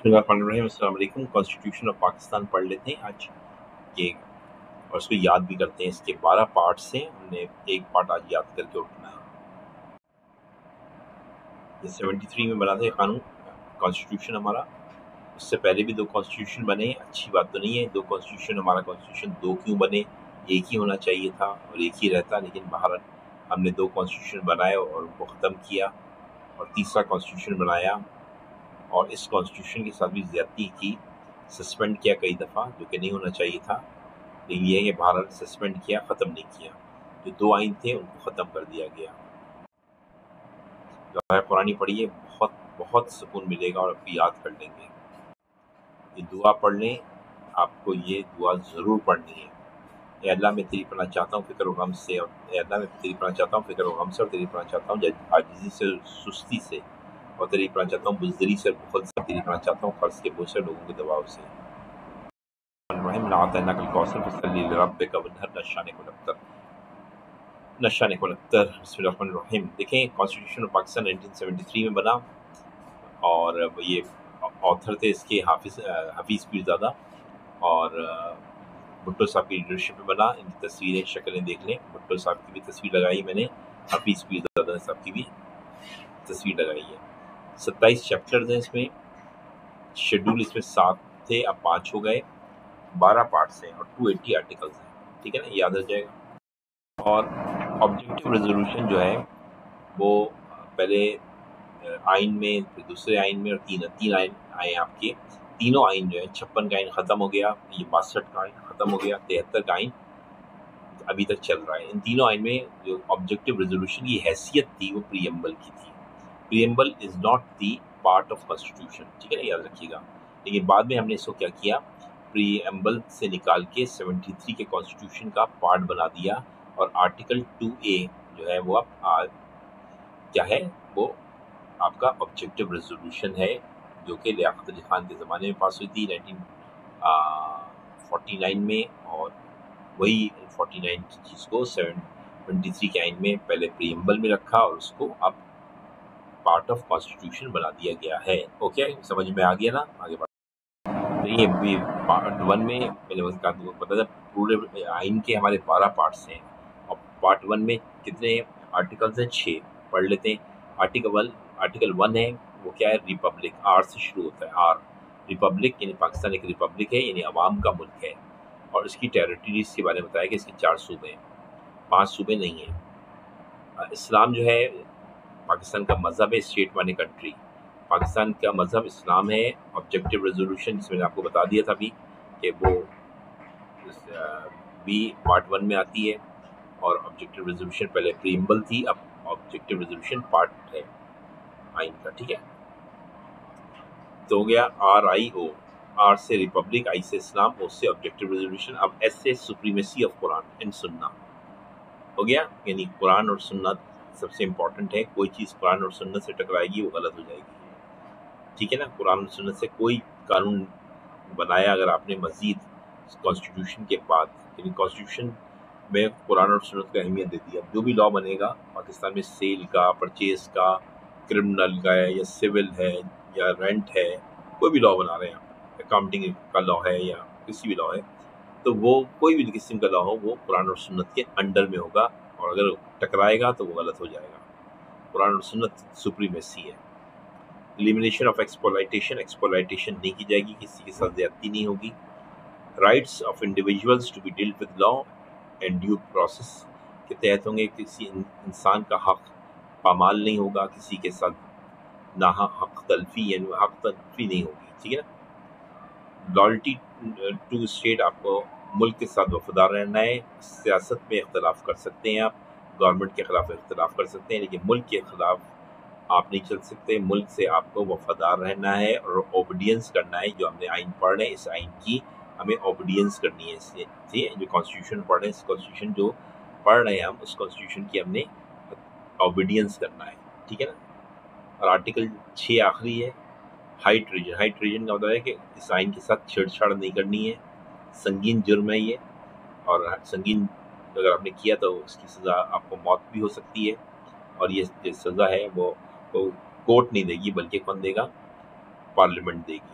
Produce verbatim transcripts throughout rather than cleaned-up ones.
बिस्मिल्लाहिर्रहमानिर्रहीम। Constitution of Pakistan पढ़ लेते हैं आज के और उसको याद भी करते हैं। इसके बारह पार्ट्स हैं, हमने एक पार्ट आज याद करके उठना है। ये सेवेंटी थ्री में बना था कानून कॉन्स्टिट्यूशन हमारा। उससे पहले भी दो कॉन्स्टिट्यूशन बने, अच्छी बात तो नहीं है। दो कॉन्स्टिट्यूशन हमारा कॉन्स्टिट्यूशन दो क्यों बने, एक ही होना चाहिए था और एक ही रहता, लेकिन बाहर हमने दो कॉन्स्टिट्यूशन बनाए और उनको ख़त्म किया और तीसरा कॉन्स्टिट्यूशन बनाया और इस कॉन्स्टिट्यूशन के साथ भी ज़्यादती की, सस्पेंड किया कई दफ़ा, जो कि नहीं होना चाहिए था। लेकिन ये है कि भारत सस्पेंड किया, ख़त्म नहीं किया। जो दो आइन थे उनको ख़त्म कर दिया गया। जो पुरानी पढ़िए, बहुत बहुत सुकून मिलेगा और आप याद कर लेंगे। ये दुआ पढ़ लें, आपको ये दुआ ज़रूर पढ़नी है। ए अल्लाह, मैं तेरी पनाह चाहता हूँ फ़िक्र व गम से, और ए अल्लाह मैं तेरी पनाह चाहता हूँ फ़िक्र व गम से, और तेरी पनाह चाहता हूँ आजिज़ी से, सुस्ती से, और तेरी पनाह चाहता हूँ बुज़दिली से, बुख़ल से, तेरी पनाह चाहता हूँ क़र्ज़ के बोझ से, लोगों के दबाव से। नशाने को लगता बिस्मिल्लाहिर्रहमानिर्रहीम। देखें, constitution of Pakistan nineteen seventy three में बना और ये ऑथर थे इसके हाफिज़ हफीज़ पीरज़ादा, और भुट्टो साहब की लीडरशिप में बना। इनकी तस्वीरें, शक्लें देख लें। भुट्टो साहब की भी तस्वीर लगाई मैंने, हफीज़ पीरज़ादा साहब की भी तस्वीर लगाई है। सत्ताईस चैप्टर्स हैं इसमें, शेड्यूल इसमें सात थे, अब पाँच हो गए। बारह पार्ट्स हैं और टू एट्टी आर्टिकल्स हैं, ठीक है ना, याद रह जाएगा। और ऑब्जेक्टिव रेजोल्यूशन जो है वो पहले आइन में, फिर दूसरे आइन में, और तीन तीन आइन आए आपके। तीनों आइन जो है, छप्पन का आइन ख़त्म हो गया, ये बासठ का आइन ख़त्म हो गया, तिहत्तर का आइन अभी तक चल रहा है। इन तीनों आइन में जो ऑब्जेक्टिव रेजोल्यूशन की हैसियत थी वो प्रीएम्बल की थी। Preamble is not the part of constitution, ठीक है ना, याद रखिएगा। लेकिन बाद में हमने इसको क्या किया, प्रीएम्बल से निकाल के सेवेंटी थ्री के कॉन्स्टिट्यूशन का पार्ट बना दिया, और आर्टिकल टू ए जो है वो अब आज क्या है, वो आपका ऑब्जेक्टिव रेजोल्यूशन है, जो कि लियाकत अली खान के ज़माने में पास हुई थी नाइनटीन फोर्टी नाइन में, और वही फोर्टी नाइन की चीज़ को सेवेंटी थ्री के आइन में पहले प्रीएम्बल में रखा और उसको अब पार्ट ऑफ कॉन्स्टिट्यूशन बना दिया गया है। ओके, समझ में आ गया ना, आगे बढ़। तो ये भी पार्ट वन में मैंने बता था, पूरे आइन के हमारे बारह पार्ट्स हैं, और पार्ट वन में कितने आर्टिकल्स हैं, छः। पढ़ लेते हैं। आर्टिकल वन आर्टिकल वन है वो क्या है, रिपब्लिक, आर से शुरू होता है। आर रिपब्लिक यानी पाकिस्तान एक रिपब्लिक है, यानी अवाम का मुल्क है, और इसकी टेरिटरीज के बारे में बताया कि इसके चार सूबे हैं, पाँच सूबे नहीं हैं। इस्लाम जो है पाकिस्तान का मज़हब है, स्टेट माने कंट्री। पाकिस्तान का मज़हब इस्लाम है। ऑब्जेक्टिव रेजोल्यूशन जिसमें आपको बता दिया था अभी कि वो भी पार्ट वन में आती है, और ऑब्जेक्टिव रेजोल्यूशन पहले प्रीएम्बल थी, अब ऑब्जेक्टिव रेजोल्यूशन पार्ट है आइन का, ठीक है। तो हो गया आर आई ओ, आर से रिपब्लिक, आई से इस्लाम, ओ से ऑब्जेक्टिव रेजोल्यूशन। अब एस से सुप्रीमेसी ऑफ कुरान एंड सुन्ना हो गया, यानी कुरान और सुन्नत सबसे इम्पोर्टेंट है। कोई चीज़ कुरान और सुन्नत से टकराएगी वो गलत हो जाएगी, ठीक है ना। कुरान और सुन्नत से कोई कानून बनाया अगर आपने मज़ीद कॉन्स्टिट्यूशन के बाद, यानी कॉन्स्टिट्यूशन में कुरान और सुन्नत को अहमियत दे दी। अब जो भी लॉ बनेगा पाकिस्तान में, सेल का, परचेज़ का, क्रिमिनल का है, या सिविल है, या रेंट है, कोई भी लॉ बना रहे हैं, अकाउंटिंग का लॉ है, या किसी भी लॉ है, तो वो कोई भी किस्म का लॉ हो वो कुरान और सुन्नत के अंडर में होगा, और अगर टकराएगा तो वो गलत हो जाएगा। कुरान और सुन्नत सुप्रीमेसी है। एलिमिनेशन ऑफ एक्सप्लॉयटेशन, एक्सप्लॉयटेशन नहीं की जाएगी, किसी के साथ ज़्यादती नहीं होगी। Rights of individuals to be dealed with law and due process के तहत होंगे। किसी इंसान का हक पामाल नहीं होगा, किसी के साथ ना हक तलफी यानी हक तलफी नहीं होगी, ठीक है ना। लॉयल्टी टू स्टेट, आपको मुल्क के साथ वफादार रहना है। सियासत में इख्तलाफ कर सकते हैं आप, गवर्नमेंट के ख़िलाफ़ इख्तलाफ कर सकते हैं, लेकिन मुल्क के ख़िलाफ़ आप नहीं चल सकते। मुल्क से आपको वफादार रहना है और ओबीडियंस करना है। जो हमने आइन पढ़ रहे हैं, इस आइन की हमें ओबीडियंस करनी है। इससे ठीक है, जो कॉन्स्टिट्यूशन पढ़ रहे हैं, इस कॉन्स्टिट्यूशन जो पढ़ रहे हैं हम, उस कॉन्स्टिट्यूशन की हमने ओबीडियंस करना है, ठीक है ना। और आर्टिकल छः आखिरी है, हाई ट्रीजन। हाई ट्रीजन का मतलब है कि इस आइन के साथ छेड़छाड़ नहीं करनी है, संगीन जुर्म है ये, और संगीन अगर आपने किया तो उसकी सज़ा आपको मौत भी हो सकती है, और ये जो सज़ा है वो तो कोर्ट नहीं देगी, बल्कि कौन देगा, पार्लियामेंट देगी।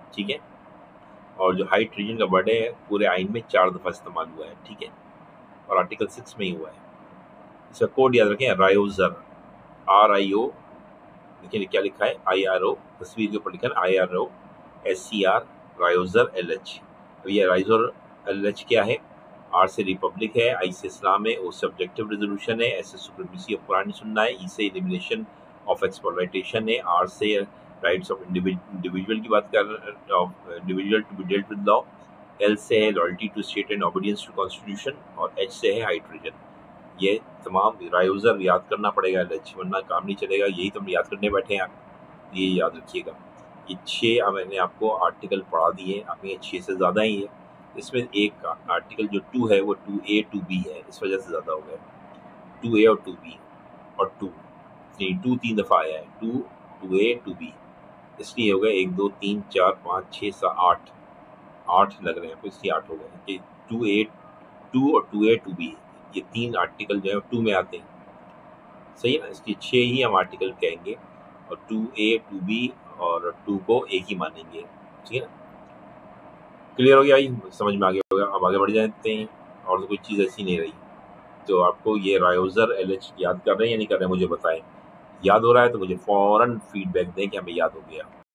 ठीक है। और जो हाइड्रोजन का वर्ड है पूरे आइन में चार दफ़ा इस्तेमाल हुआ है, ठीक है, और आर्टिकल सिक्स में ही हुआ है। इसका कोड याद रखें, रायोजर, आर आई ओ, देखिए क्या लिखा है, आई आर ओ, तस्वीर के ऊपर लिखा है I R O S C R, रायोजर एल एच। अब ये रायोजर एल एच क्या है? आर से रिपब्लिक है, आई से इस्लाम है, ओ से ऑब्जेक्टिव रेजोल्यूशन है, एस से सुप्रीमेसी ऑफ कुरान सुनना है, ई से एलिमिनेशन ऑफ एक्सप्लॉयटेशन है, आर से राइट्स ऑफ इंडिविजुअल की बात कर, of individual to be dealt with law, L से है loyalty to state and obedience to constitution, और एच से है हाइड्रोजन। ये तमाम रायोजर याद करना पड़ेगा, एच, वरना काम नहीं चलेगा। यही तो हम याद करने बैठे हैं, ये याद रखिएगा। ये छः मैंने आपको आर्टिकल पढ़ा दिए, अब ये छः से ज़्यादा ही है। इसमें एक आर्टिकल जो टू है वो टू ए टू बी है, इस वजह से ज़्यादा हो गया। टू ए और टू बी और टू नहीं, टू तीन दफ़ा आया है, two two A two B, इसलिए हो गया एक दो तीन चार पाँच छः सात आठ, आठ लग रहे हैं तो इसलिए आठ हो गए। टू ए टू और टू ए टू बी, ये तीन आर्टिकल जो है टू में आते हैं, सही है ना, इसकी छः ही हम आर्टिकल कहेंगे, और टू ए टू बी और टू को एक ही मानेंगे, ठीक है ना। क्लियर हो गया भाई, समझ में आ गया होगा। अब आगे बढ़ जाते हैं, और तो कोई चीज़ ऐसी नहीं रही। तो आपको ये रायोजर एल एच याद कर रहे हैं या नहीं कर रहे हैं मुझे बताएं। याद हो रहा है तो मुझे फ़ौरन फीडबैक दें कि हमें याद हो गया।